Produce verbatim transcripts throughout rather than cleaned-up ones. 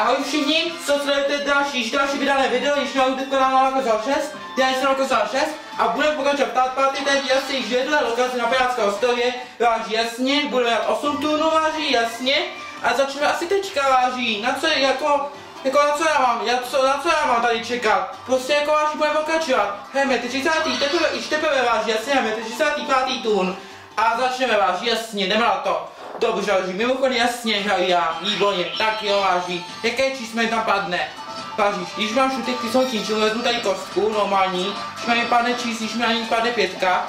Ahoj všichni, co sledujete další, další vydané video, již na YouTube kanál Lokazal šest, já jsem Lokazal šest a budeme pokračovat ptát pátý, teď jasně již jedle lokaci na Pirátské ostrově, váží jasně, budeme dát osm turnů, váží jasně a začneme asi teďka, váží, na co jako, jako na co já mám, já, co, na co já mám tady čekat, prostě jako váží budeme pokračovat, jdeme třicátý teprve, již teprve váží jasně, jdeme třicátý pátý turn a začneme váží jasně, jdeme na to. Dobře, váží, mimochodem jasně, hej, já, výborně, tak jo, váží, jaké číslo mi tam padne? Váží, když mám šutek, ty jsou tím, vezmu tady kostku, normální, když mi padne číslo, když mi ani padne pětka.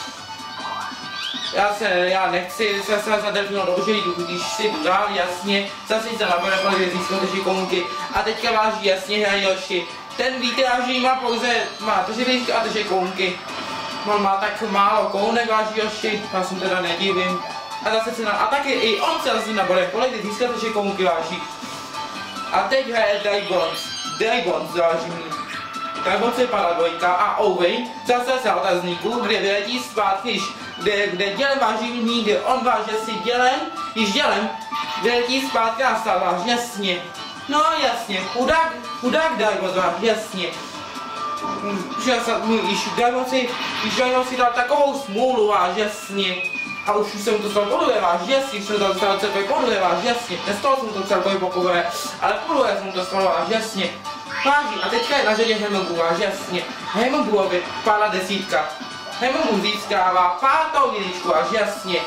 Já se, já nechci se se zadržnout, dobře jdu, když si dál, jasně, zase se napadne, protože získám ty šikovníky. A teďka váží, jasně, hej, Joši, ten víte, váží, má pouze, má tři lístky a tři kounky. On má tak málo kounek, váží, Joši, já jsem teda nedivím. A zase se na, a taky i on se zase nabode, kolik ty získáte, že komunky váží. A teď hraje Dragons, Dragons váží mi. Dragons vypadá dvojka a Owen zase se otazníku, kde vyletí zpátky, kde, kde dělem váží mi, kde on váží si dělem, již dělem, vyletí zpátky a stál váží, jasně. No jasně, chudák, chudák Dragons váží, jasně. Že se, již Dragons si, již Dragons si dal takovou smůlu váží, jasně. A už jsem to stal podruhé, váš jasně, jsem to dostal celkově podruhé, váš jasně, nestalo jsem to celkově poprvé, ale podruhé jsem to dostal, váš jasně. Váží, a teďka je na řadě Hemogu, váš jasně. Hemoguovi padla desítka. Hemogu získává pátou jedničku, váš jasně.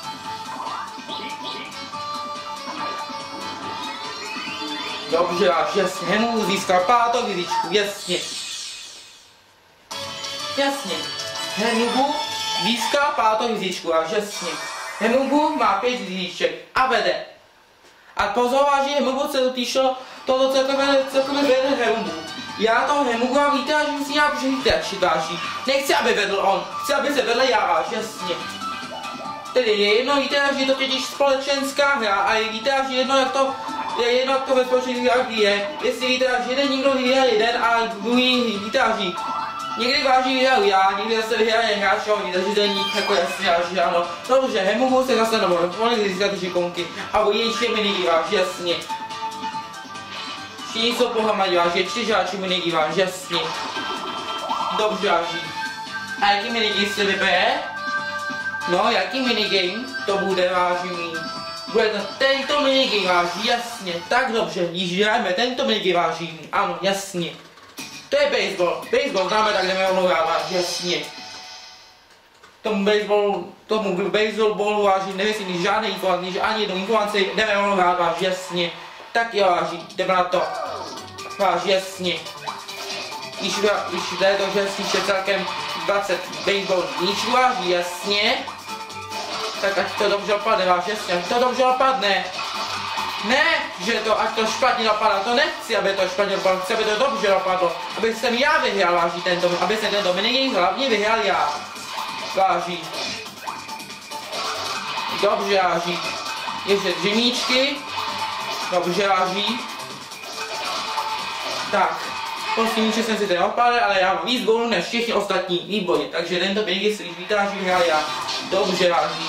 Dobře, váš jasně, Hemogu získal pátou jedničku, jasně. Jasně, Hemogu získal pátou hvězdičku a jasně. Hemogu má pět hvězdiček a vede. A pozor, že Hemogu se dotýšlo toto celkově, celkově vede Hemogu. Já toho Hemogu a víte, že musím nějak přehytačit, váží. Nechci, aby vedl on, chci, aby se vedl já, váž, jasně. Tedy je jedno, víte, že je to totiž společenská hra a je, víte, že jedno, jak to, je jedno, jak to ve společenských hrách je. Jestli víte, že jeden někdo vyhraje jeden a druhý, víte, že někdy váží vyhrál já, někdy zase vyhraje hráč, takže to není jako jasně váží, ano. Dobře, Hemogu se zase nebo mohli získat ty šikonky a bude ještě minigy váží, jasně. Všichni jsou pohromadě váží, čtyři hráči minigy váží, jasně. Dobře váží. A jaký minigy se vybere? No, jaký minigame to bude, váží mý? Bude to tento minigame váží, jasně. Tak dobře, již hrajeme tento minigame váží mý, ano, jasně. To je baseball. Baseball známe, tak jdeme rovnou hrát, jasně. Tomu baseball, tomu baseballu váží, nevysím žádný informace, ani jednu informaci, jdeme rovnou hrát, váží, jasně. Tak jo, váží, jdeme na to. Váží, jasně. Již, již jde to, že si celkem dvacet baseball míčů, váží, jasně. Tak ať to dobře dopadne, váží, jasně, ať to dobře dopadne. Ne, že to, ať to špatně dopadá, to nechci, aby to špatně dopadlo, chci, aby to dobře dopadlo, aby jsem já vyhrál, váží, tento, aby jsem tento minigame hlavně vyhrál já, váží. Dobře, váží. Ještě dřemíčky, dobře, váží. Tak, poslední, že jsem si teda opadl, ale já mám víc gólů než všichni ostatní, výborně, takže tento minigame si vytáží, vyhrál já, dobře, váží.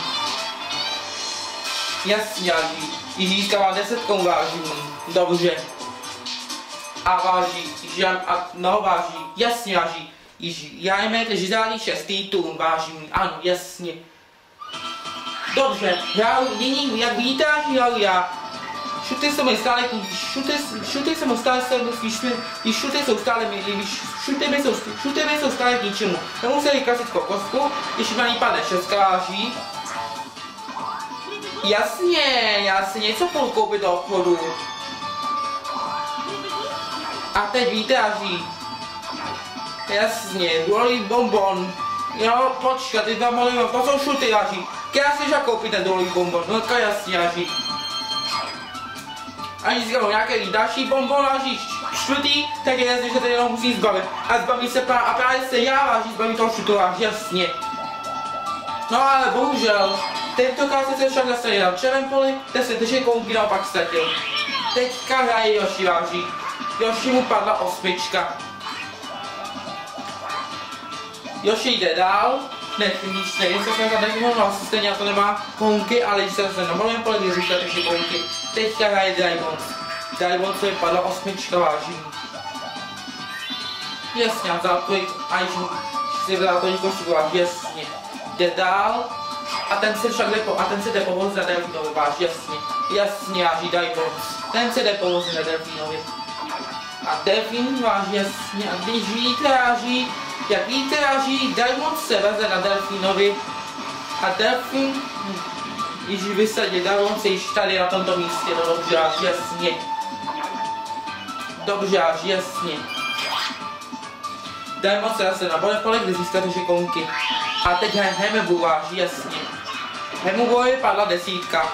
Jasně, váží. Již získává deset koun, váží. Dobře. A váží, již a no váží, jasně váží. Již hrajeme teď žádný šestý turn, váží. Ano, jasně. Dobře, já nyní, jak vidíte, hraju já. Šuty jsou mi stále, šuty, šuty jsou stále, když šuty jsou stále, když šuty mi jsou, šuty mi jsou stále k ničemu. Nemuseli klasickou kostku, když na ní padne šestka, váží. Jasně, já si něco půjdu koupit do obchodu. A teď víte, Aží. Jasně, dolový bonbon. Jo, počkat, ty tam malý, to jsou šuty, Aží. Já si já koupit ten dolový bonbon, no to jasně, Aží. Ani získám nějaký další bonbon, Aží. Čtvrtý, tak je jasně, že tady jenom musím zbavit. A zbaví se právě, a právě se já, Aží, zbaví toho šutu, Aží, jasně. No ale bohužel. Tentokrát se však zase na černém poli, kde se drží kounky naopak ztratil. Teďka hraje Joši, váží. Joši mu padla osmička. Joši jde dál. Ne, nic nejde, co jsem tady nemohl, stejně na to nemá kounky, ale když se zase na malém poli, kde zůstal drží kounky. Teďka hraje Dragons. Diamond se vypadla osmička váží. Jasně, a vzal to, a již si vzal to košíku váží, jasně. Jde dál. A ten se však jde po, a ten se jde povozit na Delfínovi váží, jasně. Jasně, váží Diamond. Ten se jde povozit na Delfínovi. A Delfín váží, jasně. A když výtráží, jak výtráží, Diamond se veze na Delfínovi. A Delfín, když vysadí, Diamond se již tady na tomto místě, no dobře, až jasně. Dobře, až jasně. Diamond se zase na Borepole, kde získáte žekonky. A teď Hemebu váží, jasně. Hemebu vypadla desítka.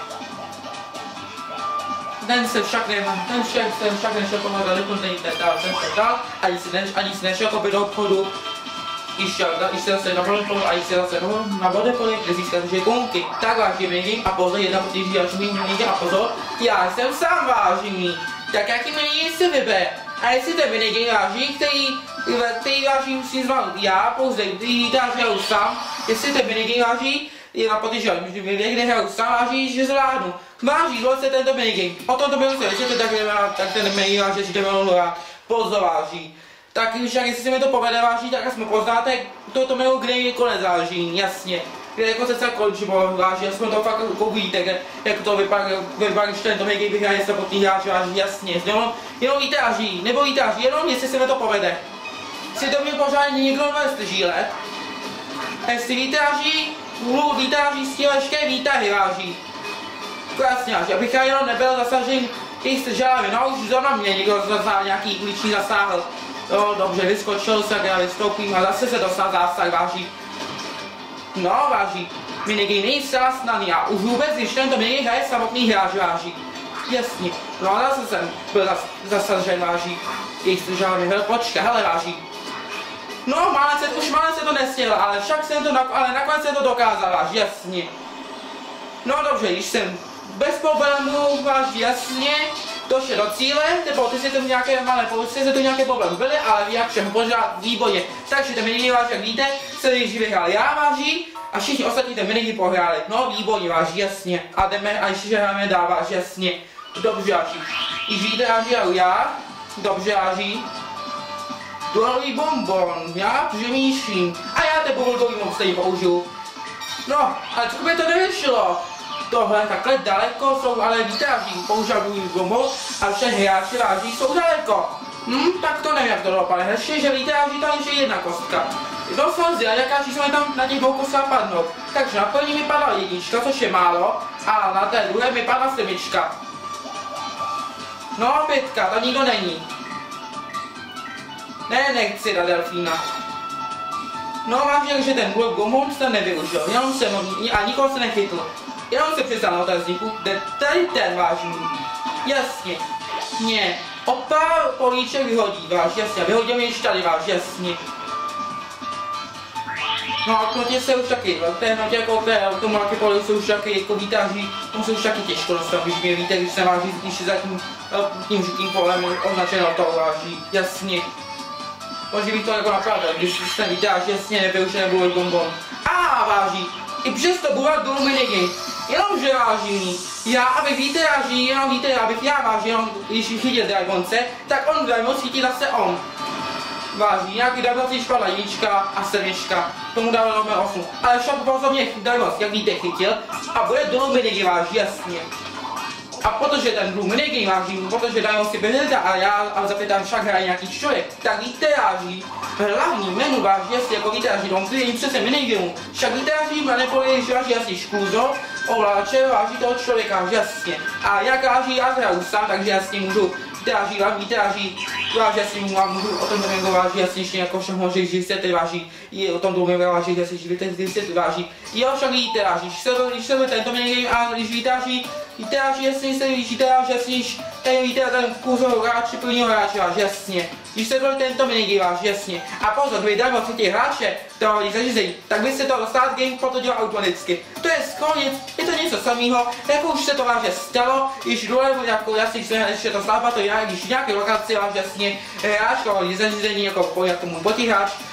Ten se však nemá, ten však, ten však nešel pomoct daleko, ten dál, ten se dál, ani si, neš, ani si nešel kopit do obchodu. Již se zase na Borepole a již se zase na Borepole, kde získáte žekonky. Tak váží minigame a pozor, jedna potíží až minigame a pozor, já jsem sám vážný. Tak jaký minigame si vybere? A jestli ten minigame váží, který, který váží musím zvládnout já, pouze když hraju sám, jestli ten minigame váží, je na potíži, ale kde hraju sám váží, že zvládnu. Váží se tento minigame. O tomto minigame, jestli to tak nemá, tak ten minigame váží, že jdeme hrát, pozor váží. Tak však jestli se mi to povede váží, tak aspoň poznáte, toto mého kde je konec váží, jasně. Kde jako se celé končí, váží, aspoň to fakt uvidíte, jak to vypadá, vypadá, když tento minigame vyhraje se pod tý hráč váží, jasně. Jenom, jenom výtáží, nebo výtáží, jenom jestli se mi to povede. Si to mě pořádně nikdo nevzdrží let. Jestli výtáží, hlu výtáží s tím lešké výtahy váží. Krásně váží, abych já jenom nebyl zasažen těch stržávy, no už za mě někdo zase nějaký uliční zasáhl. Jo, dobře, vyskočil se, já vystoupím a zase se dostal zásah, váží. No, váží. Minigame není zcela snadný a už vůbec, když tento minigame hraje samotný hráč, váží. Jasně. No a zase jsem byl zas, zasažen, váží. Jejich stržávy, hele, počkej, hele, váží. No, mále se, už mále se to nestihl, ale však jsem to, ale nakonec jsem to dokázal, váží, jasně. No dobře, když jsem bez problémů, váží, jasně. Došel do cíle, nebo ty si tam nějaké malé poučky, se tu nějaké problémy byly, ale jak všem pořád výborně. Takže ten minigame váží, jak víte, se již vyhrál já váží a všichni ostatní ten minigame pohráli. No výborně váží, jasně. A jdeme a ještě hráme dál váží, jasně. Dobře váží. Již víte váží, jak já, dobře váží. Duelový bonbon, já přemýšlím. A já ten duelový bonbon stejně použiju. No, ale co by to nevyšlo? Tohle takhle daleko jsou ale výtáží, použadují bonbon a všech hráči váží jsou daleko. Hm, tak to nevím jak to dopadne, ještě že výtáží tam ještě jedna kostka. To jsou zjel, jaká čísla mi tam na těch dvou kostkách padnou. Takže na první mi padla jednička, což je málo, a na té druhé mi padla sedmička. No pětka, to nikdo není. Ne, nechci na Delfína. No vážně, že ten bonbon jste nevyužil, jenom jsem, a nikoho se nechytl. Jenom se přistal na otazníku, kde tady ten vážný. Jasně. Ne. Opa políček vyhodí, váž, jasně. Vyhodil mě ještě tady, váž, jasně. No a knotě se už taky, v té hnotě jako té automáky poli se už taky jako výtáží, on se už taky těžko dostal, když mě víte, když se váží, když je za tím, tím žitým polem označeno to váží, jasně. Může být to jako napravda, když se výtáží, jasně, nevyužil nebude bonbon. A váží. I přesto bude dolů minigame. Jenomže váží, já, abych víte, váží, jenom víte, abych já váží, jenom když chytil Dragonce, tak on Dragon chytí zase on. Váží, nějaký Dragon si špadla jednička a sedmička, tomu dával nové osm. Ale však pozor mě Dragon, jak víte, chytil a bude dolů minigame, váží, jasně. A protože ten Blue minigame váží, protože Dragon si běhne a já, ale zapětám však hraje nějaký člověk, tak víte, váží, hlavní menu váží, jestli jako víte, váží, on klidně přece minigamu, však víte, váží, manipuluje, že váží asi škůzo, ovláče, váží toho člověka, jasně. A jak váží, já hraju sám, takže jasně můžu, víte, váží, víte, váží, váží, jasně můžu o tom domingo váží, jasně ještě jako všem hoří, že jste ty váží, i o tom domingo váží, jasně, že víte, že jste ty váží. Jo, však víte, váží, když se to, když se to tento minigame a když víte, váží, víte, váží, jasně, jste víte, váží, jasně, tady víte, ten kůzor hráče, prvního hráče, váží, jasně. Když se to tento minigame váží, jasně. A pozor, kdyby Dragon si těch hráče toho hodí zařízení, tak by se to stát game to dělal automaticky. To je konec, je to něco samého, jako už se to váží stalo, když dole jako jasně, když ještě to slápa, to já, když nějaké lokaci váží, jasně, hráč toho hodí zařízení, jako pojď k tomu boty hráč,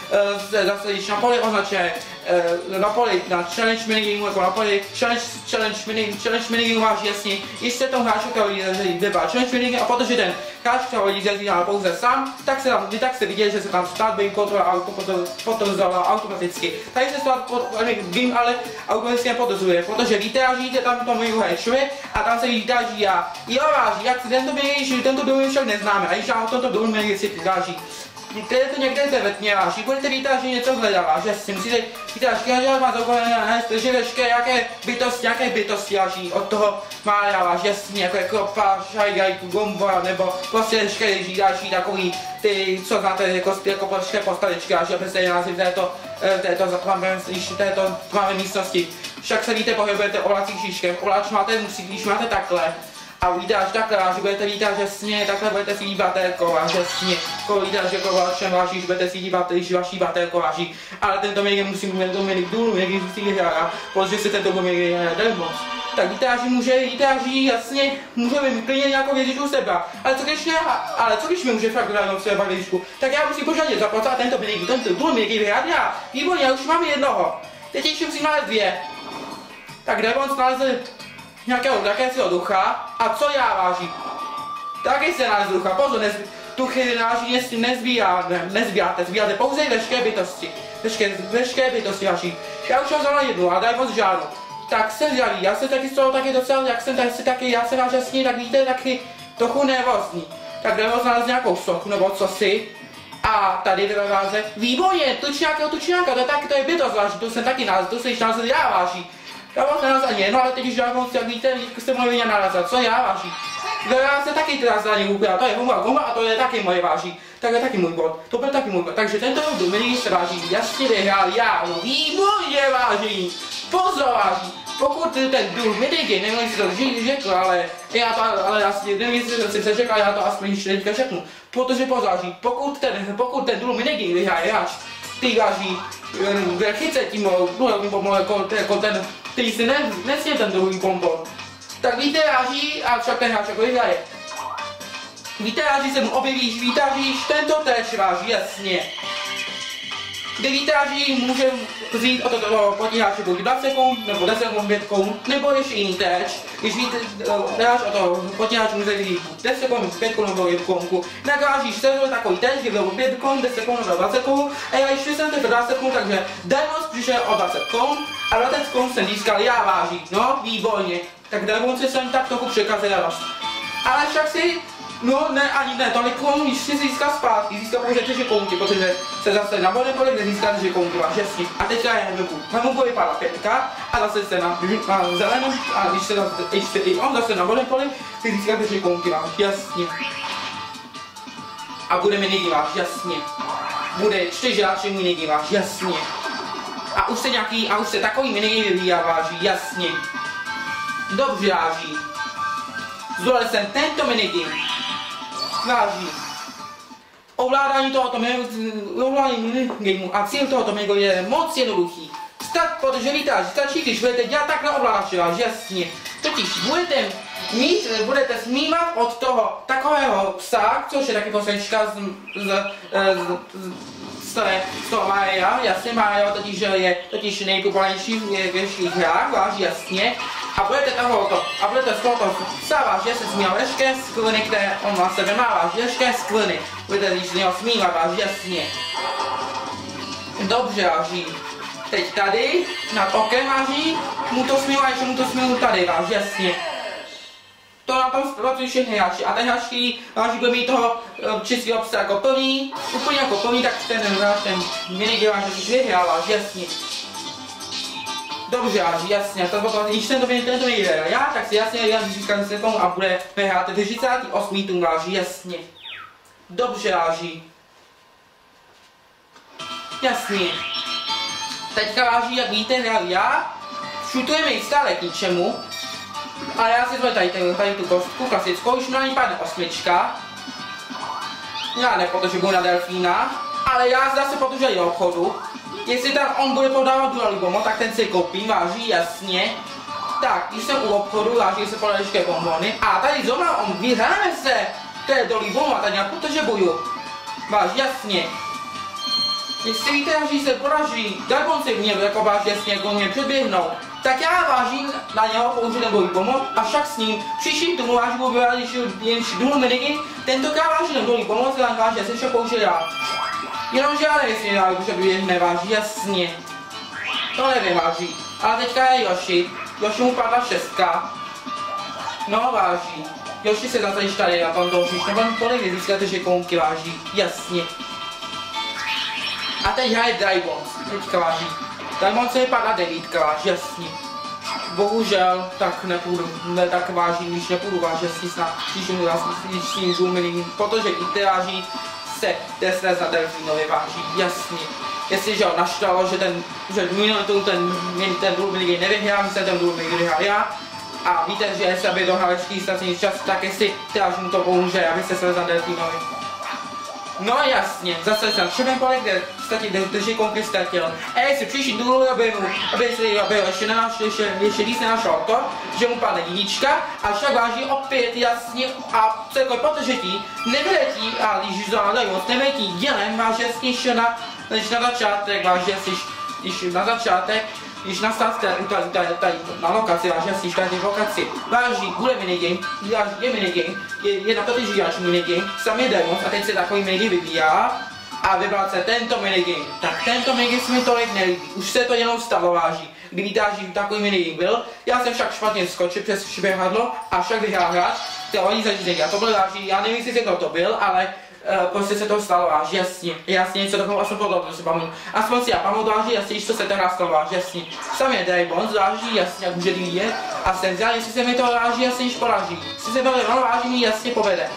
uh, zase když na poli označuje uh, na poli na challenge minigame jako na poli challenge, challenge, mini, challenge minigame máš jasně, jestli se tomu hráči, který vybrá challenge minigame a protože ten hráč, který jezdí pouze sám, tak se tam, tak se vidět, že se tam start being kontrola auto potvrzala automaticky. Tady se start game ale automaticky nepotvrzuje, protože výtážíte tam tomu hráčovi a tam se výtáží a jo váží, jak tento by, tento byl však neznáme a když nám o tomto byl minigame si vytáží. Když to někde zevetně váží, budete vítat, že něco hledá, že si musíte vítat, že má zokolené, že veškeré jaké bytosti, jaké bytosti váží od toho má váš jasně, jako je kropa, šajgajku, gomba, nebo prostě veškeré žídáší takový ty, co znáte jako, jako prostě postavičky, až je přesně název této, této, této tmavé místnosti. Však se víte, pohybujete ovlacích šíškem, ovlač máte, musí, když máte takhle, a víte až takhle, až budete vítat, že sně, takhle budete si jít baterko, a že sně, jako víte, že jako vašem váží, že budete si jít baterko, vaší baterko váží, ale tento minigame musí mít tento minigame důlu, minigame musí hrát, protože si tento minigame nejde moc. Tak výtáží může, výtáží jasně, může mi klidně nějakou věžičku sebrat, ale co když ne, ale co když mi může fakt dát třeba věžičku, tak já musím požádat zaplatit tento minigame, tento důl minigame hrát já, výborně, já už mám jednoho, teď ještě musím nalézt dvě. Tak Demons naleze nějakého jakésiho ducha a co já váží? Taky se naleze ducha, pozor, nez, duchy náží nezbírá, ne, nezbíráte, zbíráte pouze veškeré bytosti, veškeré, veškeré bytosti váží. Já už mám zrovna jednu a Demons žádnou. Tak jsem žádný, já jsem taky z toho taky docela, jak jsem tady si taky, já jsem váš jasný, tak víte, taky trochu nervózní. Tak Demons naleze nějakou sochu nebo cosi. A tady ve váze, výborně, tučňáka, tučňáka, to je taky, to je bytost váží, to jsem taky nalezl, to se již nalezl já váží. Já vás nenalezl ani jedno, ale teď už žádnou, jak víte, jak jste mohli vidět nalezat, co já váží. Ve váze taky teda zdaní úplně, to je gumba, gumba a to je taky moje váží. Tak je taky můj bod, to byl taky můj bod, takže tento Dominik se váží, jasně vyhrál já, no výborně váží, pozor váží. Pokud ten důl minigame, nevím, jestli to řekl, ale já to, ale já si nevím, jestli jsem se řekl, ale já to aspoň ještě teďka řeknu. Protože pozáří, pokud ten, pokud ten důl minigame vyhraje hráč, ty váží, chyce tím důlem pompou jako, jako ten, který si ne, nesně ten druhý pompou. Tak víte váží a však ten hráč jako vyhraje. Víte váží se mu objevíš, vítážíš, tento též váží, jasně. Kde výtáží může vzít od toho potíháče buď dvacet sekund, nebo deset sekund, pět sekund, nebo ještě jiný téč. Když víte, dáš od toho potíháče může vzít deset sekund, pět sekund nebo pět sekund. Nakážíš se takový téč, kdy bylo pět sekund, deset sekund nebo dvacet sekund. A já ještě jsem to dvacet sekund, takže Demons přišel o dvacet sekund a dvacet sekund jsem získal já váží. No, výborně. Tak Demons jsem tak trochu překazil vás. Ale však si no ne, ani ne, tolik klonů již si získal zpátky, získal pouze tři konky, protože se zase na bodem poli, kde získal tři konky, máš jasný. A teďka je hnubu. Hnubu vypadá pětka a zase se na, na zeleném, a když se zase, ještě i on zase na bodem poli, si získal tři konky, máš jasně. A bude minigame, máš jasně. Bude čtyři hráči minigame, máš jasně. A už se nějaký, a už se takový minigame vyvíjá, váží, jasně. Dobře, váží. Zvolil jsem tento minigame. Váží. Ovládání tohoto minigameu a cíl tohoto minigame je moc jednoduchý. Start, protože víte, že stačí, když budete dělat takhle ovládače, jasně. Totiž budete mít, budete snímat od toho takového psa, což je taky poslednička z, z, z, z, z toho Mario, jasně Mario, totiž je totiž nejpopulárnější v větších hrách, váží jasně. A budete tohoto, a budete z tohoto psa váží, se snímat veškeré skliny, které on na sebe má, váží veškeré skliny. Budete když z něho snímat, váží jasně. Dobře, váží. Teď tady, nad okem váží, mu to směl a ještě mu to směl tady, váží jasně. To na tom pracují všechny hráči a ten hráč, který váží bude mít toho čistého psa jako plný, úplně jako plný, tak ten hráč, ten minigame váží, když vyhrál, váží jasně. Dobře, váží jasně, to potom, když ten to vyhrál já, tak si jasně vyhrál získat se tomu a bude vyhrát třicátý osmý tun, váží jasně. Dobře, váží. Jasně. Teďka váží, jak víte, hrál já, šutujeme jich stále k ničemu, ale já si zvolím tady, tady tu kostku klasickou, už na ní padne osmička. Já ne, protože budu na delfína, ale já zase, protože je obchodu. Jestli tam on bude podávat Dualibomo, tak ten si koupím, váží jasně. Tak, když jsem u obchodu, váží se podají ještě bonbony. A tady zrovna on vyhraje se, to je Dualibomo, a tady nějak protože buju. Váží jasně. Jestli výtejáři se poraží, Diamond se měl jako vážně jasně jako mě předběhnout, tak já vážím na něho použít ten bojí pomoc a však s ním příštím tomu vážím objevovat ještě jen druhou minigame, tentokrát váží ten bojí pomoc, ale vážně se však použil já. Jenomže já nevím, jestli já už neváží, jasně. To nevím, váží. Ale teďka je Yoshi. Yoshi mu padla šestka. No, váží. Yoshi se zase tady na tom toho příště, nebo tolik získáte, že kounky váží. Jasně. A teď hraje Diamond. Teďka váží. Diamond se mi padla devítka, váží, jasně. Bohužel, tak nepůjdu, ne, tak váží, když nepůjdu váží, jasně snad, když mu s tím dům milí, protože i váží se Desnes na Delfínovi váží, jasně. Jestliže ho naštvalo, že ten, že minulý ten, ten, ten důl milí nevyhrál, že jsem ten důl milí vyhrál já. A víte, že jestli aby do hlavečky ztracený čas, tak jestli váží mu to pomůže, aby se svezl na Delfínovi. No jasně, zase jsem všem kolik kde ztratil, drží konky ztratil. A jestli příští důl, aby mu, aby si, aby ho ještě nenašel, ještě, ještě víc nenašel to, že mu padne jednička, a však váží opět jasně a celkově potržití, nevyletí, a když zvládají moc, nevyletí dělem, váží jasně ještě na, než na začátek, váží jasně, když na začátek, když nastal tady, tady, tady, tady na lokaci, váží asi tady v lokaci, váží, bude minigame, váží, je minigame, je, je na to ty žíjáč minigame, sam je Diamond a teď se takový minigame vybíjá a vybral se tento minigame. Tak tento minigame se mi tolik nelíbí, už se to jenom stalo, váží, kdy výtáží takový minigame byl, já jsem však špatně skočil přes šiběhadlo a však vyhrál hráč, který oni začínají, a to byl váží, já nevím, jestli kdo to byl, ale Uh, prostě se to stalo, váží, jasně, jasně, něco takového aspoň podobného si pamatuju. Aspoň si já pamatuju, váží, jasně, co se teda stalo, váží, jasně. Sam je Diamond, váží, jasně, jak může vidět, a jsem zjel, jestli se mi to váží, jasně, již poraží. Jestli se to váží, mi jasně povede.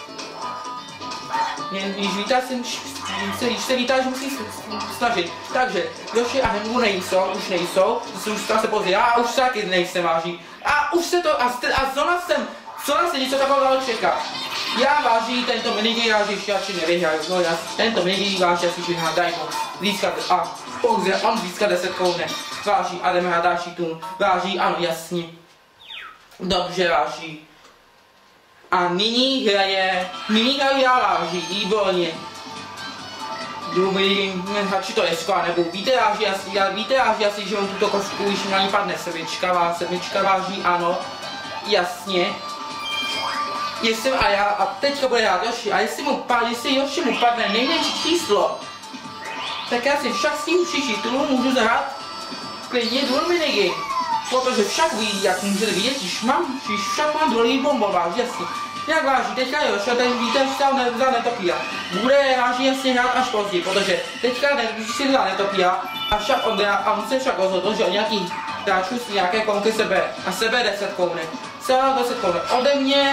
Když vítáš, když se vítáš, musí snažit. Takže, Yoshi a Hemu nejsou, už nejsou, už se později, já už taky nejsem, váží. A už se to, a, a zóna jsem, zóna se něco takového čeká. Já váží tento minigame, váží ještě asi nevyhraju, no já tento minigame váží asi vyhrá Diamond, získat a pouze on získá deset kounek, váží a jdeme hrát další tun, váží, ano jasně, dobře váží. A nyní hraje, nyní hraje já váží, výborně. Jdu minigame, či to je skvělé, nebo víte váží asi, víte váží asi, že on tuto košku už na ní padne sedmička, vá, sedmička váží, ano, jasně. Jestli, a já, a teďka bude hrát Yoshi, a jestli mu, pa, jestli Yoshi mu padne nejmenší číslo, tak já si však s tím příští tunu můžu zahrát klidně dual minigame. Protože však ví, jak můžete vidět, když mám, když však mám druhý bombová, jasně. Jak váží, teďka Yoshi, ten víte, že tam ne, za netopíra. Bude váží jasně hrát až později, protože teďka ne, když si za netopíra, a však on, a on se však rozhodl, že od nějakých hráčů si nějaké konky sebe, a sebe deset kounek. Sebe deset kounek ode mě,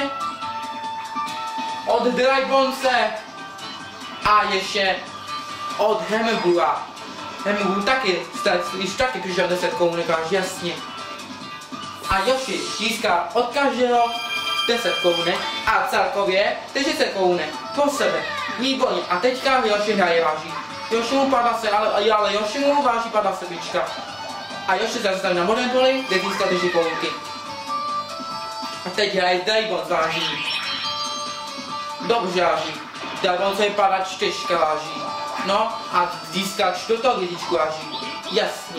od Dragonce a ještě od Hemebula. Hemebul taky, když taky přišel deset kounek, jasně. A Yoshi získá od každého deset kounek a celkově čtyřicet kounek pro sebe. Výborně. A teďka Yoshi hraje váží. Yoshi mu padla se, ale, ale Yoshi mu váží padla sedmička. A Yoshi zase na modern poli, kde získá čtyři kounky. A teď hraje Diamond váží. Dobře váží. Diamond se vypadá čtyřka váží. No a získá čtvrtou hvězdičku váží. Jasně.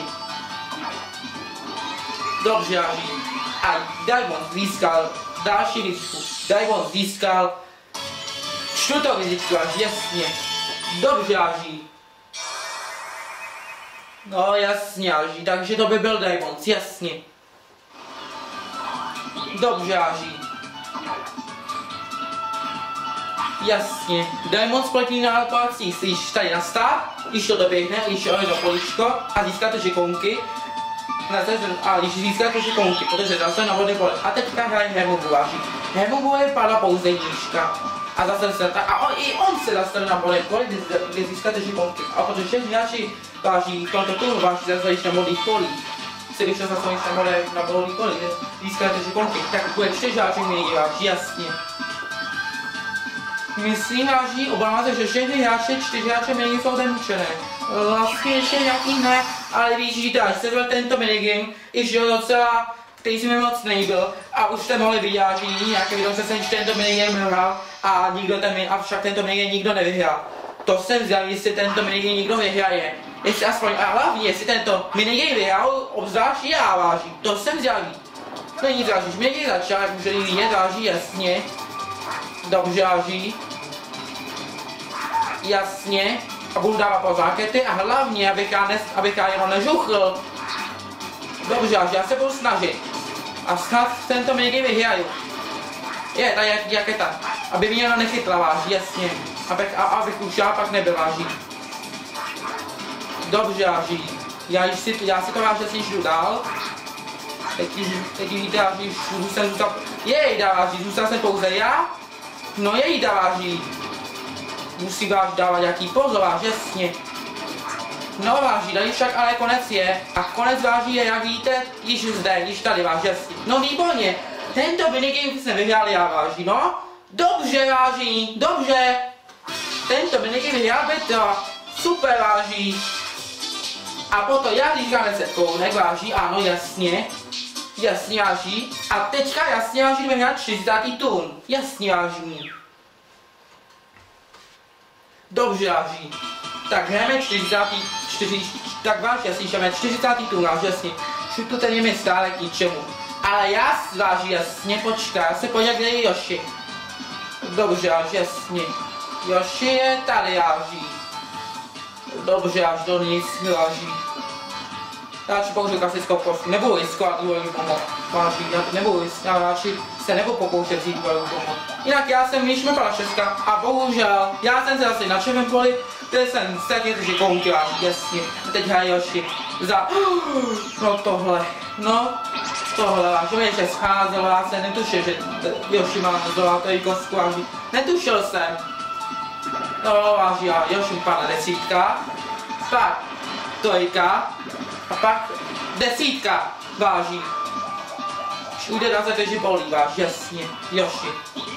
Dobře váží. A Diamond získal další hvězdičku. Diamond získal čtvrtou hvězdičku váží. Jasně. Dobře váží. No jasně váží. Takže to by byl Diamond. Jasně. Dobře váží. Jasně, Diamond spletí na palcích si již tady nastá, když to doběhne, když je do poličko a získáte žikonky. A když získáte žikonky, protože zase na vodný pole. A teďka hraje Hemubul váží. Hemubul je padla pouze nížka. A zase se tak, a on, i on se zase na vodný pole, kde získáte žikonky. A protože všechny hráči váží, tohoto tunu váží zase již na vodných polích. Se když to zase již na vodných polích, kde získáte žikonky, tak bude čtyři hráči minigame váží, jasně. Myslím, váží, obávám se, že všechny hráče, čtyři hráče minigame jsou zamučené. Vlastně ještě nějaký ne, ale víš, že dáš se byl tento minigame, i že docela, který si mi moc nejíbil, a už jste mohli vidět, že nějaké video se jsem tento minigame hrál a nikdo ten, a však tento minigame nikdo nevyhrál. To jsem zvědavý, jestli tento minigame někdo vyhraje. Jestli aspoň, a hlavně, jestli tento minigame vyhrál, obzvlášť já váží. To jsem zvědavý. Není záží, když minigame začal, jak může jiné záží, jasně. Dobře váží. Jasně. A budu dávat po zákety a hlavně, abych já, nes, abych já jenom nežuchl. Dobře, já se budu snažit. A snad tento minigame vyhraju. Je, tady jak, jak je ta. Aby mě jenom nechytla váží, jasně. Abych, a, abych už já pak nebyl váží. Dobře váží. Já, si, já si to váží, jasně jdu dál. Teď, teď víte váží, už jsem zůstal. Jej, váží, zůstal jsem pouze já. No jej, váží. Musí váš dávat nějaký pozor, váž, jasně. No váží, tady však ale konec je. A konec váží je, jak víte, již zde, již tady váž, jasně. No výborně, tento minigame jsem vyhrál já váží, no. Dobře váží, dobře. Tento minigame vyhrál Petra. Super váží. A potom já říkám deset kounek váží, ano jasně. Jasně váží. A teďka jasně váží, jdeme hrát čtyřicátý tun. Jasně váží. Dobře váží. Tak hrajeme čtyřicátý, čtyři, tak váž jasný, hrajeme čtyřicátý tun, váž jasně. Šutu ten je mi stále k ničemu. Ale já váží jasně, počká, já se podívám, kde je Yoshi. Dobře váž jasně. Yoshi je tady váží. Dobře až do nic váží. Já si použiju klasickou kostku, nebudu riskovat duelní pomoc, váží, já nebudu, já váží se nebudu pokoušet vzít duelní pomoc. Jinak já jsem již mepala šestka a bohužel, já jsem se zase na červém poli, kde jsem ztratil tři kounky váží, jasně. A teď hraje Yoshi za, no tohle, no tohle váží, mě ještě scházelo, já jsem netušil, že Yoshi má zlatou kostku váží, netušil jsem. No váží, a Yoshi padla desítka, pak trojka, a pak desítka váží. Všude na země bolí váží, jasně, Yoshi.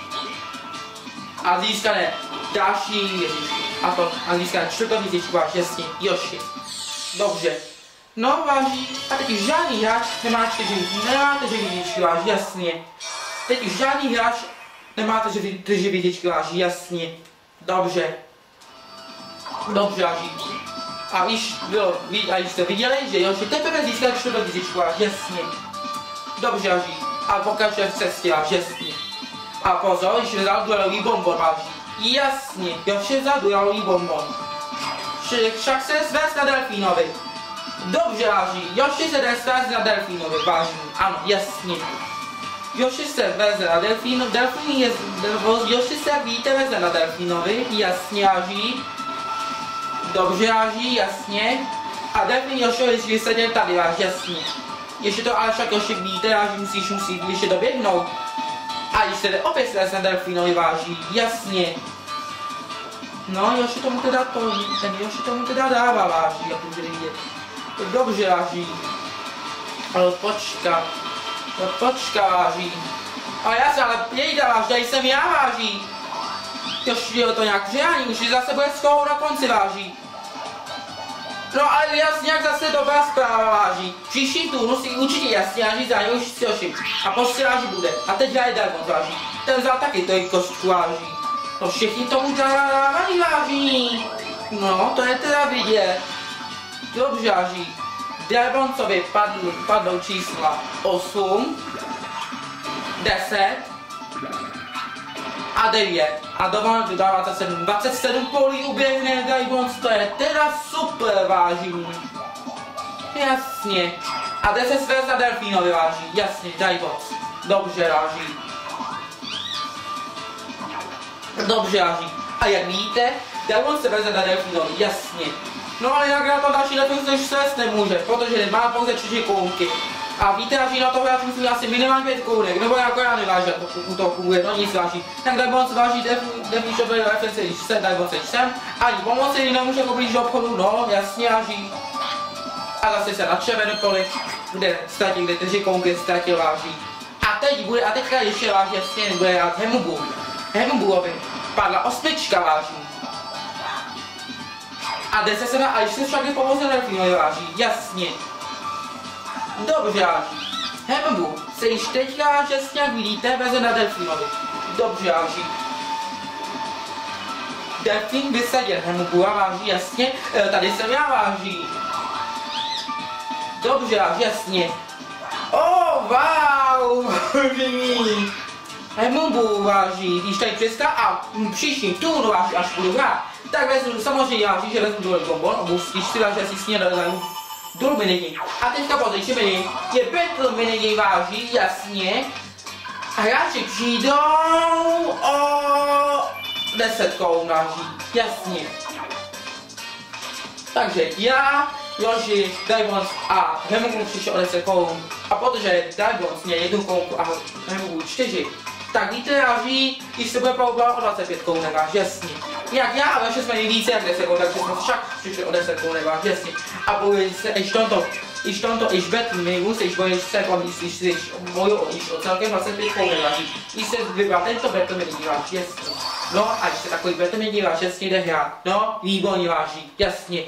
A získane další hvězdičku. A to, a získane čtvrtou hvězdičku váží, jasně, Yoshi. Dobře. No váží, a teď už žádný hráč nemá čtyři, nemáte čtyři hvězdičky váží, jasně. Teď už žádný hráč nemáte čtyři hvězdičky váží, jasně. Dobře. Dobře váží. A již bylo, a již jste viděli, že Yoshi teprve získal čtvrtou hvězdičku, až jasně. Dobře váží. A pokračuje v cestě, až jasně. A pozor, již vzal duelový bonbon, váží. Jasně, Yoshi vzal duelový bonbon. Však se svést na delfínovi. Dobře váží, Yoshi se jde svést na delfínovi, váží. Ano, jasně. Yoshi se veze na delfínu, delfín je, Yoshi se, jak víte, veze na delfínovi, jasně váží. Dobře váží, jasně. A delfín Yoshi vždycky seděl tady váž, jasně. Ještě to ale však Yoshi víte, váží, musíš, musí ještě doběhnout. A když se jde opět svést na delfínovi váží, jasně. No, Yoshi tomu teda to, ten Yoshi tomu teda dává váží, jak můžete vidět. Dobře váží. Ale počkat. No počka váží. Ale já se ale jejda váží, tady jsem já váží. Yoshi je to nějak žádný, už zase bude skoro na konci váží. No ale jasně, jak zase dobrá zpráva váží. Příští tu musí určitě jasně váží za něj už si Yoshi. A prostě váží bude. A teď hraje Delmon váží. Ten vzal taky to kostku váží. No všichni tomu dávají váží. No to je teda vidět. Dobře váží. Delmoncovi padl, padnou čísla osm, deset a devět. A dovolno tu dá dvacet sedm. dvacet sedm polí uběhne Delmonc, to je teda super váží. Jasně. A jde se svést na delfínovi váží. Jasně, Delmonc. Dobře váží. Dobře váží. A jak víte, Delmonc se veze na delfínovi, jasně. No ale jinak na to další delfín se už svést nemůže, protože má pouze čtyři kounky. A víte, že na toho já musím asi minimálně pět kounek, nebo jako já nevážím, u toho funguje, no nic váží. Tak Delmonc váží delfín šobrý reference, když jsem, Delmonc jsem, ani pomoci nemůže poblíž do obchodu, no jasně váží. A zase se na červenou poli, kde ztratil, kde čtyři kounky ztratil váží. A teď bude, a teďka ještě váží, jasně bude rád Hemubu. Hemubuovi padla osmička váží. A jde se se a když se však je pomoci delfínovi váží, jasně. Dobře váží. Hemubu se již teďka, jasně jak vidíte, veze na delfínovi. Dobře váží. Delfín vysadil Hemugua, váží, jasně. Tady jsem já, váží. Dobře, váží, jasně. Oh, wow, vážení. Hemugu, váží, když tady přeská a příští tu, no váží, až budu hrát. Tak vezmu, samozřejmě váží, že vezmu dole bonbon, a když si váží, asi snědal dolů minigame. A teďka pozdější minigame je battle minigame, váží, jasně. A hráči přijdou o deset korun, váží, jasně. Takže já, Joži, Diamonds a Hemugu přišel o deset korun. A protože Diamonds měl jednu korunku a Hemugu čtyři, tak víte, váží, když se bude pohybovat o dvacet pět korun, váží, jasně. Jak já a vaše jsme nejvíce jak deset korun, takže jsme však přišli o deset korun, váží, jasně. A bojuje se ještě tomto, již tomto, již bet minus, již bojuje se jako již, již bojují již o celkem dvacet pět korun, váží. Když se vybral tento bet minus, váží, jasně. No a když se takový bet minus, váží, jasně jde hrát. No, výborně, váží, jasně.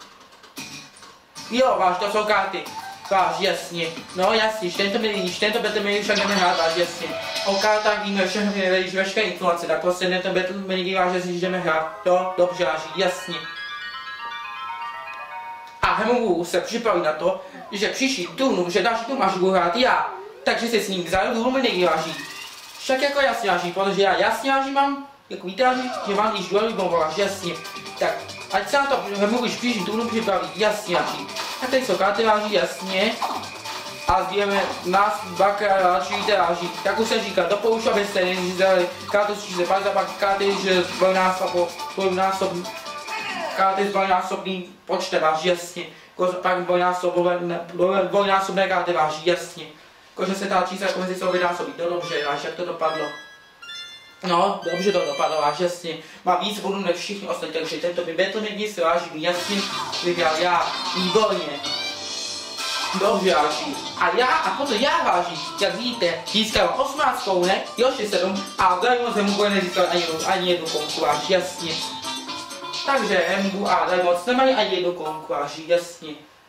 Jo, váž, to jsou karty. Váž, jasně. No jasně, když tento milí, tento battle milí však jdeme hrát, váž, jasně. O kartách víme všechny, veškeré informace, tak prostě tento battle milí váž, jasně, jdeme hrát. Jo, dobře, váží, jasně. A Hemugu se připraví na to, že příští turnu, že další turnu až budu hrát já. Takže se s ním zajdu důl milí váží. Však jako jasně váží, protože já jasně váží mám, jako víte váží, že mám již duel bombu, váž, jasně. Tak, ať se na to Hemugu již příští turnu připraví, jasně váží. Tak tady jsou karty, váží, jasně. A sbíráme nás dvakrát další váží. Jak už jsem říkal, doporučuji, abyste neřízali kartu s čísle padesát, pak karty s dvojnásobným karty s dvojnásobným počtem, váží, jasně. Pak dvojnásobné karty, váží, jasně. Jakože se ta čísla jako mezi sebou vynásobí, to dobře, váží, jak to dopadlo. No, dobře to dopadlo, váží, jasně. Má víc bodů než všichni ostatní, takže tento by battle někdy se váží, jasně vyhrál já, výborně. Dobře, váží. A já, a potom já, váží, jak víte, získal osmnáct kounek, Joši sedm a Diamonds Hemugu nezískal ani, ani jednu kounku, váží, jasně. Takže Hemugu a Diamonds nemají ani jednu kounku, váží, jasně.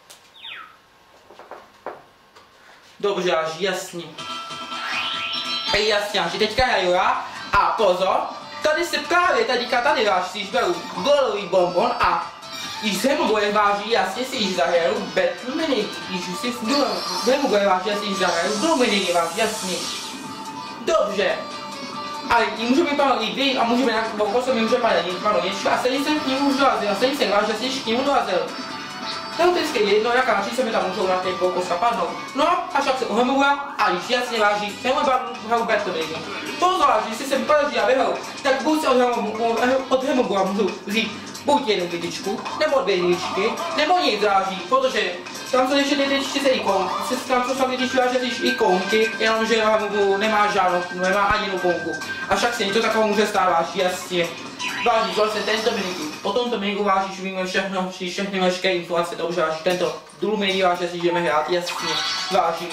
Dobře, váží, jasně. Ej, jasně, váží, teďka hraju já. A pozor, tady se právě teďka tady váží, si již beru golový bonbon a již se mu bude váží, jasně si již zahraju battle mini, již si se mu bude váží, jasně již zahraju do mini, váží, jasně. Dobře. A můžu vypadnout i dvě a můžeme nějak, bo se mi může padat vypadnout něčka a stejně jsem k němu už dorazil, a stejně jsem váží, jasně již k němu dorazil. Teoreticky jedno, jaká čísla mi tam můžou na těch koukoska padnout. No, až tak se uhemuje a již jasně váží, nemůžu hru battle mini. Pozor, jestli se vypadá, že já vyhraju, tak buď se od Hemugu a můžu vzít buď jednu kytičku, nebo dvě jedničky, nebo nic dráží, protože tam jsou ještě dvě čtyři ikonky, tam jsou sami když vážíš ikonky, jenomže Hemugu nemá žádnou, nemá ani jednu ikonku. A však se něco takového může stát, váží, jasně. Váží, vlastně tento miniku, po tomto miniku vážíš, víme všechno, všechny veškeré informace, to už váží, tento důl mini váží, jestli jdeme hrát, jasně, váží.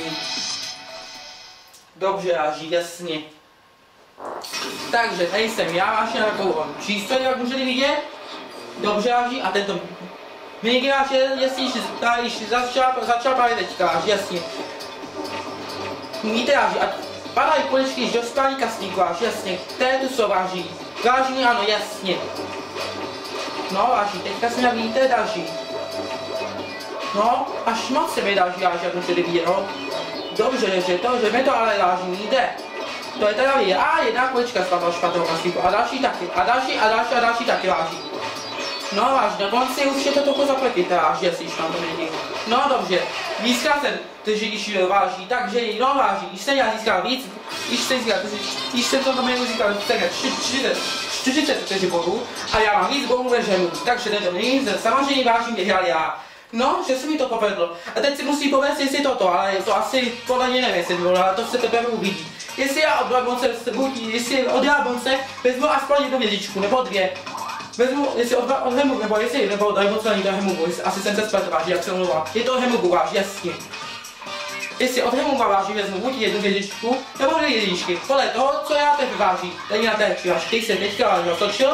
Dobře, váží, jasně. Takže tady jsem já vážně na takovou přístroj, jak můžete vidět. Dobře, váží, a tento minigame váží, jestli již, již začal, začal právě teďka, váží, jasně. Víte, váží, a padají konečky již do spání kasníku, váží, jasně, které tu jsou, váží. Váží, ano, jasně. No, váží, teďka se vidíte další. No, až moc se mi další, váží, jak můžete vidět, no. Dobře, že to, že mi to ale váží jde. To je teda vidět. A jedna kulička spadla špatnou kasníku. A další taky. A další, a další, a další taky váží. No váží, na konci už je to trochu zapletíte, váží, jestli již tam to není. No dobře, získal jsem, takže když váží, takže no váží, když jsem já získal víc, když jsem získal, když jsem to tam získal čtyřicet čtyři bodů a já mám víc bodů než Hemugu, takže tento není, samozřejmě váží mě hrál já. No, že se mi to povedlo. A teď si musí povést, jestli toto, ale to asi podle mě nevím, jestli bylo, ale to se teprve uvidí. Jestli já od Dragonce, buď, jestli od Dragonce vezmu aspoň jednu vědičku, nebo dvě. Vezmu, jestli od, od Hemugu, nebo jestli, nebo od Dragonce není to Hemugu, asi jsem se spletl, váží, jak se mluvám. Je to Hemugu, váží, jasně. Jestli od Hemugu váží, vezmu buď jednu vědičku, nebo dvě vědičky. Podle toho, co já teď váží, tady na té váží, teď se teďka váží otočil.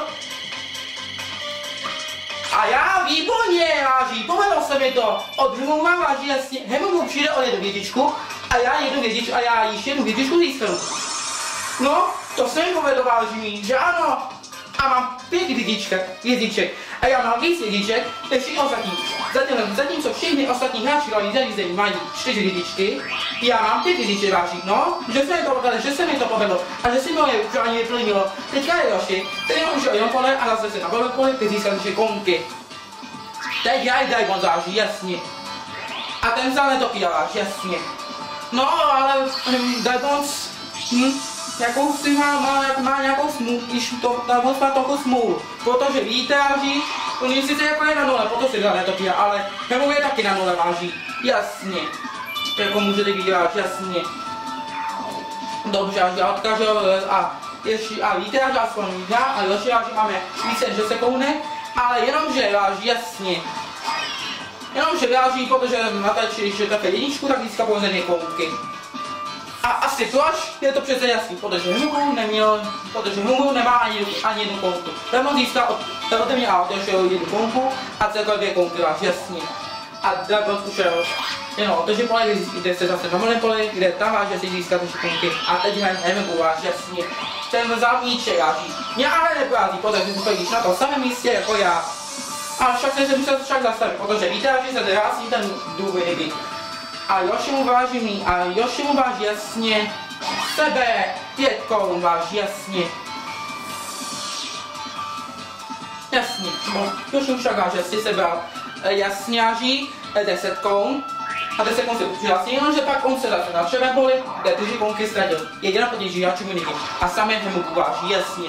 A já výborně váží, povedlo se mi to. Od Hemugu váží, jasně, Hemugu přijde o jednu vědičku a já jednu vědičku a já již jednu vědičku získám. No, to se mi povedlo váží, že ano. a mám pět hvězdiček, hvězdiček a já mám víc hvězdiček než všichni ostatní. Zatím, zatímco všichni ostatní hráči hlavní zařízení mají čtyři hvězdičky, já mám pět hvězdiček váží. No, že se mi to povedlo, že se mi to povedlo a že si mi je už ani vyplnilo. Teďka je Yoshi, který už jenom pole a zase se na pole pole, ty získal ještě konky. Teď já i Diamond záží, jasně. A ten vzal netopí váží, jasně. No, ale um, Diamond, hm, jakou si má, má, má nějakou smůlu, když to Diamond má trochu smůlu. Protože víte, váží, on je sice jako je na nule, proto si vzal netopí, ale nebo je taky na nule váží, jasně. Jako můžete vidět, váží, jasně. Dobře, až já odkážu a ještě, a víte, že aspoň já a Yoshi váží máme více než deset kounek, ale jenomže váží, jasně. Jenomže váží, protože na tači, když je také jedničku, tak získá pouze dvě kounky. A asi proč? Je to přece jasný, protože Humu neměl, protože Humu nemá ani, ani jednu kounku. Demon získá od, od mě a od Yoshiho jednu kounku a celkově dvě kounky, váží, jasně. A Demon už je jenom takže pole, kde se zase na volném poli, kde tam váží si získat ještě kounky. A teď hrají Hemku, váží, jasně. Ten zámníček váží. Mě ale neprází, protože si stojíš na tom samém místě jako já. A však se musel však zastavit, protože víte, že se nehrásí ten důvěry. A Yoshi mu váží mý, a Yoshi mu váží jasně sebe, pět korun váží jasně. Jasně, no, Yoshi mu však váží jasně sebe, jasně váží deset korun. A deset korun se přihlásil, jenomže pak on se zase na červé poli, kde ty kounky ztratil. Jediná potěží hráčů minigy. A samé Hemu váží jasně.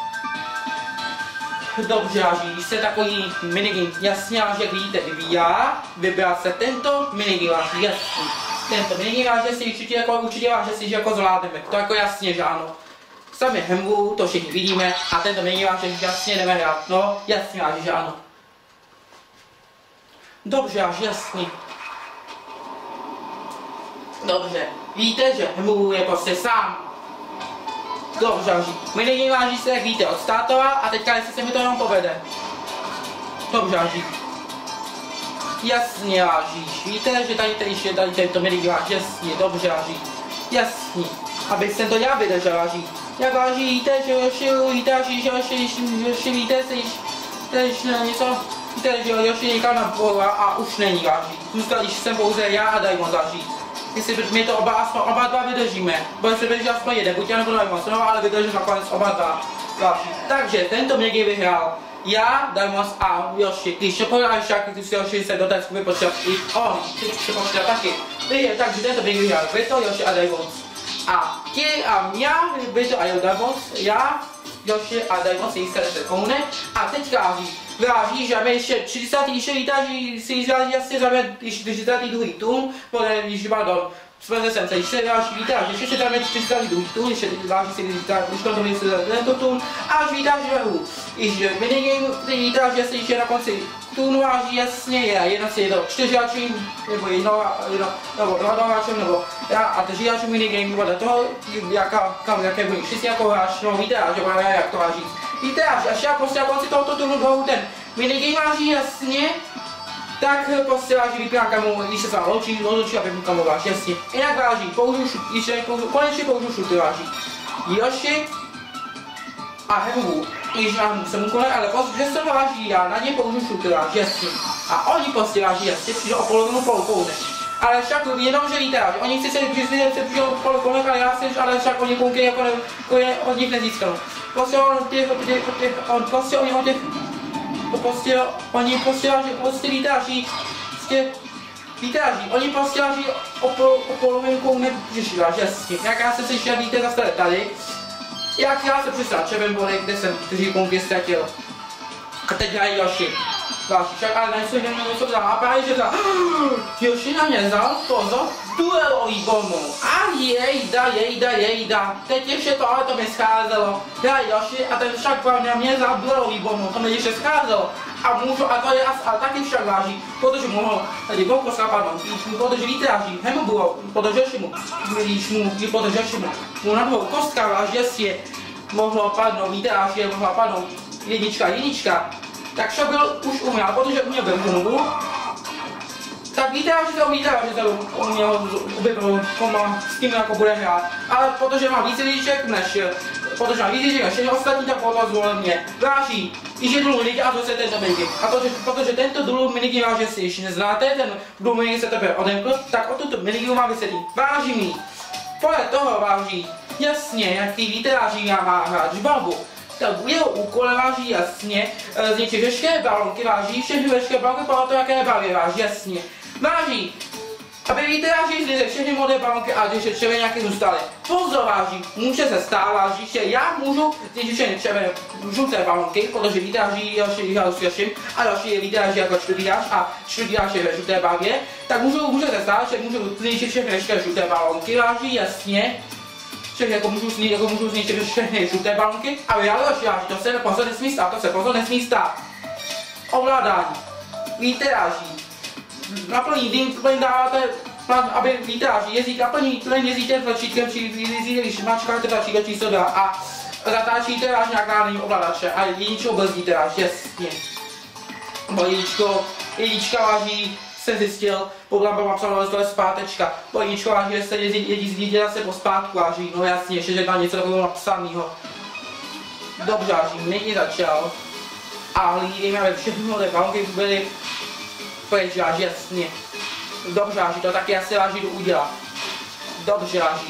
Dobře, váží se takový minigame jasně, jak vidíte, vyvíjá, vybral se tento minigame váží jasně. Tento minigame váží si určitě jako, určitě váží si, že jako zvládneme, to jako jasně, že ano. Sami Hemu, to všichni vidíme, a tento minigame váží jasně jdeme hrát, no, jasně váží, že ano. Dobře, váží jasně. Dobře, víte, že Hemu je prostě sám. Dobře, váží. Minigame váží se, jak víte, od startova a teďka jestli se mi to jenom povede. Dobře, váží. Jasně, vážíš. Víte, že tady tady je tady tento minigame váží, jasně, dobře, váží. Jasně. Aby jsem to já vydržel, váží. Jak váží, víte, že Yoshi, víte, váží, že Yoshi, Yoshi, víte, že Yoshi, něco, víte, že Yoshi někam na polu a už není, váží. Zůstal, když jsem pouze já a Diamond, váží. Jestli my to oba, aspoň, oba dva vydržíme, bude se vydržet aspoň jeden, buď já nebo Diamond, no, ale vydržím nakonec oba dva. Váží. Takže tento minigame vyhrál já, Diamond a Yoshi. Když nepohráš však, když Yoshi se do té skupiny potřeba i on, si potřeba taky. Takže tento minigame vyhrál Vito, Yoshi a Diamond. A ti a já, Vito a Diamond, já, Yoshi a Diamond si získali deset kounek a teďka váží. Váží, že máme ještě třicátý ještě vítáží, si váží asi záme čtyřicátý druhý tun, protože když pardon, jsme sem se ještě váží vítáží, ještě si dáme čtyřicátý druhý tun, ještě váží si když to bude tento tun, a až vítáží vehu. Iž minigame, který vítáží, jestli ještě na konci tunu váží, jasně je, jedna si je to čtyři hráčů, nebo jedno, jedno, nebo dva hráčů, nebo já a tři hráčů minigame, podle toho, jaká, kam, jaké budou všichni jako hráč, no víte, že bude jak to váží. Víte, až, až já prostě na konci tohoto turnu dlouho ten minigame váží jasně, tak prostě váží vypínám kamu, když se s vámi loučí, loučí a vypínám kamu váží jasně. Jinak váží, použiju šut, když konečně použiju šuty váží. Yoshi a Hemu, když mám jsem úkolem, ale prostě, že se váží, já na ně použiju šuty váží jasně. A oni prostě váží jasně, přijde o polovinu pol kounek. Ale však jenom, že víte, že oni si se přijde o pol kounek, ale já si, ale však oni kounky jako, ne, jako od nich nezískal. Prostě on těch, těch, těch, on prostě oni od těch, prostě, oni prostě váží, prostě vítáží, prostě, vítáží, oni prostě váží o, pol, o polovinu kounek přišli, váží, jasně. Jak já jsem si šel, víte, zase tady, jak já se přistál červen boli, kde jsem čtyři kounky ztratil. A teď hrají Yoshi. Váží, však ale nejsou jen něco vzal, a právě, že vzal, Yoshi na mě vzal, pozor, duelový bonus. A jejda, jejda, jejda, teď ještě to, ale to mi scházelo. Hrají Yoshi a ten však na mě vzal duelový bonus, to mi ještě scházelo. A můžu, a to je as, a taky však váží, protože mohl, tady byl poslápadnout, protože víte váží, Hemu bylo, protože Yoshi mu, když mu, protože Yoshi mu, mu na dvou kostka váží, jestli mohlo padnout, víte váží, mohla padnout jednička, jednička. Tak však byl už uměl, protože uměl byl hnubu. Tak víte, že to umíte, že to uměl, by byl koma, s tím jako bude hrát. Ale protože má více jedniček než protože na víc, že všechny ostatní tak potom zvolil mě. Váží, i že důl minigame a to se tento minigame. A to, že, protože tento důl minigame váží, si ještě neznáte, ten důl minigame se tebe odemkl, tak o tuto minigame vám vysvětlím. Váží mi. Podle toho váží, jasně, jaký víte, váží má hrát žbalbu. Tak jeho úkol váží jasně, zničit veškeré balonky, váží všechny veškeré balonky, podle toho, jaké barvy váží jasně. Váží, aby víte, váží zlize všechny modré balonky a když je červené nějaké zůstaly. Pozor váží, může se stát váží, že já můžu zničit všechny červené žluté balonky, protože víte, váží další hráč s Jošim a další je víte, váží jako čtvrtý hráč a čtvrtý hráč je ve žluté barvě, tak můžu, může se stát, že můžu zničit všechny veškeré žluté balonky, váží jasně. Všech jako můžu zničit, jako můžu zničit všechny žluté balonky, ale já další váží, to se pozor nesmí stát, to se pozor nesmí stát. Ovládání. Víte, váží. Naplní dým, plně dáváte, aby víte, váží, jezdíte, naplní, plně jezdíte tlačítkem, či jezdíte, když mačkáte tlačítko číslo dva a zatáčíte váš nějak národní ovladače a jedničkou brzdíte váží, jasně. Bo jedničko, jednička váží, jsem zjistil, pokud mám napsáno tohle zpátečka, bo jedničko váží, že se jezdí zase po zpátku váží, no jasně, ještě že tam něco takového napsaného. Dobře váží, nyní začal. A hlídejme, aby všechny ty balonky byly pryč váží, jasně. Dobře váží, to taky asi váží jdu udělat. Dobře váží.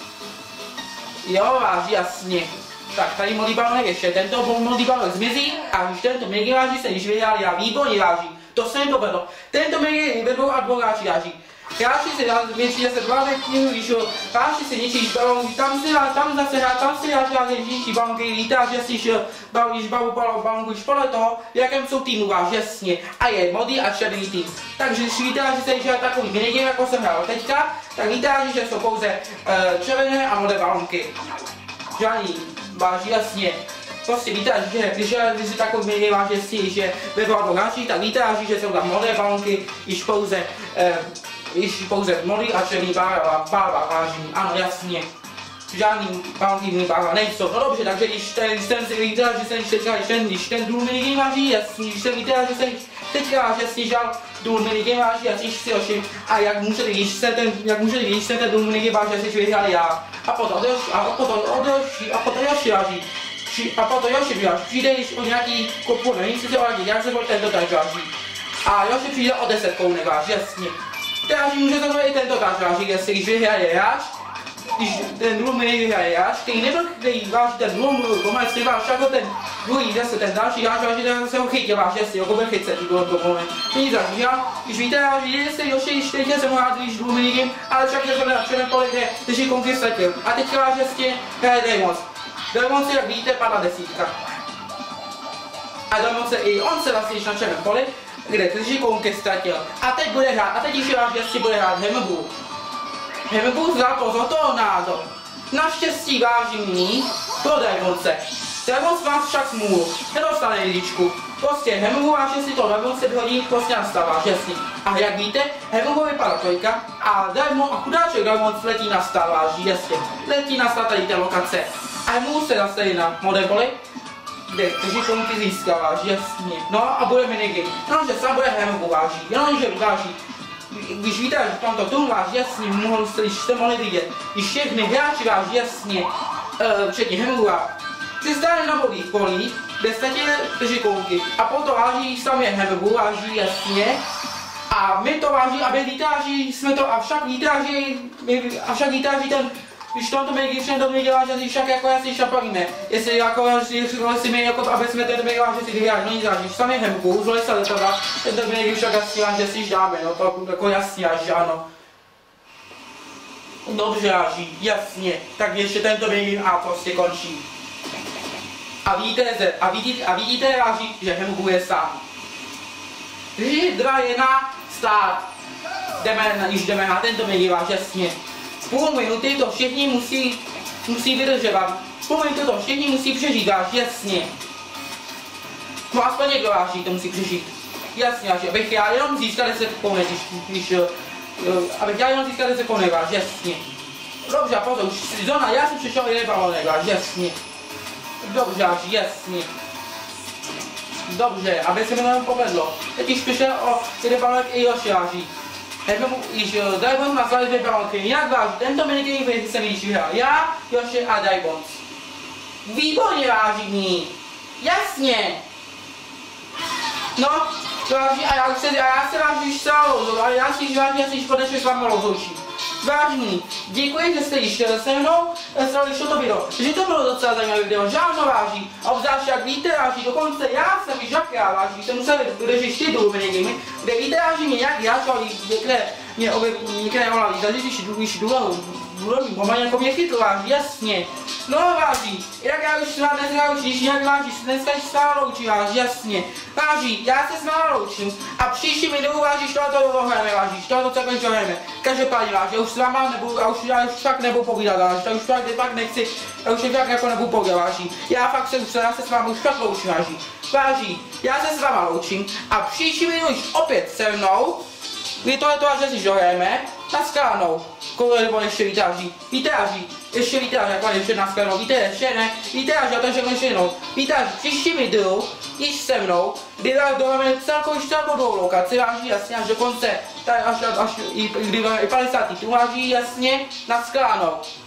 Jo váží, jasně. Tak tady modrý balonek ještě, tento modrý balonek zmizí a když tento minigame váží se již vydělal, já výborně váží. To se mi povedlo. Tento minigame ve dvou a dvou hráči váží. Hráči si větší zase dva knihu, když hráči si ničí balonky, tam si tam zase hrát, tam si hráči váží ničí balonky, víte, že si bavíš bavu balonku už podle toho, v jakém jsou týmu váš, jasně. A je modrý a červený tým. Takže když víte, že se již takový minigame, jako jsem hrál teďka, tak víte, že jsou pouze uh, červené a modré balonky. Žádný váží, jasně. Prostě víte, že když, když si takový minigame váží, si, že ve dvou hráčích, tak víte, že jsou tam modré balonky, již pouze uh, již pouze modrý a černý barva, barva váží, ano jasně. Žádný balonky jiný barva nejsou. No dobře, takže když ten, když ten si víte, že se teďka, když ten, když ten důl minigame váží, jasně, když se víte, že se teďka jasně žal důl minigame váží, jasně si ošim, a jak můžete, když se ten, jak můžete, když se ten důl minigame váží, jasně vyhrál já. A potom odešli, a potom odešli, a potom Joši váží. A potom Joši váží, přijde již o nějaký kopu, nevím si to vadí, jak se byl tento tak váží. A Joši přijde o deset kounek váží, jasně. Teraz může to být i tento váží, jestli když vyhraje hráč, když ten druhý minigame vyhraje hráč, který nebyl, který váží ten druhý komec, který váží jako ten druhý, zase ten další hráč váží, ten se ho chytil váží, jestli jako byl chytce, ty bylo to moment. Není zaží, když víte, váží, jestli Joši, když teďka jsem hrát, když druhý minigame, ale však je to na černém poli, kde drží konky ztratil. A teďka váží, jestli hraje Daemons. Daemons, jak víte, padla desítka. A Daemons se i on se vlastně na černém poli, kde drží kounky ztratil. A teď bude hrát, a teď ještě váží, jestli bude hrát Hembu. Hembu za pozor toho nádo. Naštěstí vážení pro Daemonce. Daemons má však smůlu, nedostane jedničku. Prostě Hembu váží si to Daemonce hodí prostě nastává, jasný. A jak víte, Hembu vypadá trojka a Daemon a chudáček Daemons letí na star váží, jasně. Letí na star tady té lokace. A Hembu se zastaví na modé poli, kde drží komunky získáváš, jasně. No a bude minigame. Jenomže sám bude Hembu váží, jenomže váží. Když víte, že v tomto tomu váží, jasně, mohl jste, když jste mohli vidět, když všechny hráči váží, jasně, uh, včetně Hembu přistáli na bodých polích, kde ztratili drží komunky. A potom váží sami Hembu váží, jasně. A my to váží, aby výtáží jsme to, avšak výtáží, avšak výtáží ten, když tomto minigame všem to nedělá, že si však jako jasně šapavíme. Jestli jako, jestli my jako, aby jsme tento minigame si vyhráli, no nic ráží, sami Hembu, zvoli se letovat, tento minigame však jasně, že si již dáme, no to jako jasně, až ano. Dobře ráží, jasně, tak ještě tento minigame a prostě končí. A vidíte, a vidíte, a vidíte ráží, že Hembu je sám. tři, dva, jedna, start. Jdeme na, již jdeme na tento minigame, jasně. Půl minuty to všichni musí, musí vydržovat. Půl minuty to všichni musí přežít, váš, jasně. No aspoň někdo váží, to musí přežít. Jasně, váží, abych já jenom získal deset kounek, když, když, abych já jenom získal deset kounek, váš, jasně. Dobře, pozor, už si zóna, já jsem přišel jeden balonek, váš, jasně. Dobře, váží, jasně. Dobře, aby se mi to povedlo. Teď již přišel o jeden balonek i Joši váží. Hembu již Daemons má své dvě balonky. Jak váží, tento minigame jsem již vyhrál já, Joši a Daemons. Výborně, vážení. Jasně. No, vážení, a já už se, a já se vážím, že se vám rozhodl, ale já si vážím, já si již konečně s vámi rozloučím. Vážení, děkuji, že jste již se mnou sledovali to video, že to bylo docela zajímavé video, žádno váží, a obzvlášť jak víte, váží, dokonce já jsem již jak já váží, jsem musel držet čtyři minigamy, kde víte, váží mě jak já, čo někde mě obě, někde ovládí, takže když jdu, když jdu, jdu, pomalu jako mě chytl, váží, jasně. No váží, jak já už s vámi dneska už, když nějak váží, dneska už s vámi loučí, váží, jasně. Váží, já se s vámi loučím a příští videu váží, tohleto dohrajeme, váží, tohleto co končí dohrajeme. Každopádně váží, já už s váma nebudu, já už, já už fakt nebudu povídat, váží, já už fakt, fakt nechci, já už fakt jako nebudu povídat, váží. Já fakt se, já se s vámi už fakt loučím, váží. Váží, já se s váma loučím a příští videu už opět se mnou, kdy tohleto až si dohrajeme, naschledanou. Kolik nebo ještě víte, váží, víte, váží. Ještě víte, jak vám ještě naskladnou, víte, ještě ne, víte, že já to řeknu ještě jednou, víte, že příští videu, již se mnou, kdy dáme celkovou celkovou dvou lokaci, váží jasně, až do konce, tady až, až, až i, i padesátý tu váží jasně, naskladnou.